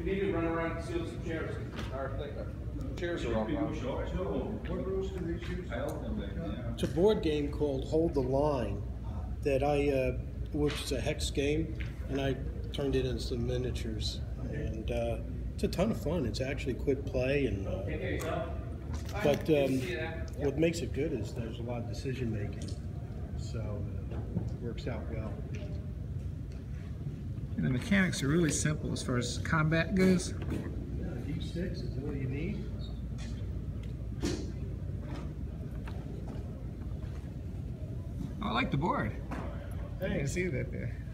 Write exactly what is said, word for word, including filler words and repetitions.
need to run around and steal some chairs. Our thing, our chairs are all gone. What rules do these use? It's a board game called Hold the Line that I, uh, which is a hex game, and I turned it into some miniatures. And uh, it's a ton of fun. It's actually quick play, and uh, but um, what makes it good is there's a lot of decision making, so it works out well. And the mechanics are really simple as far as combat goes. D six is all you need. Oh, I like the board. Hey. I didn't see that there.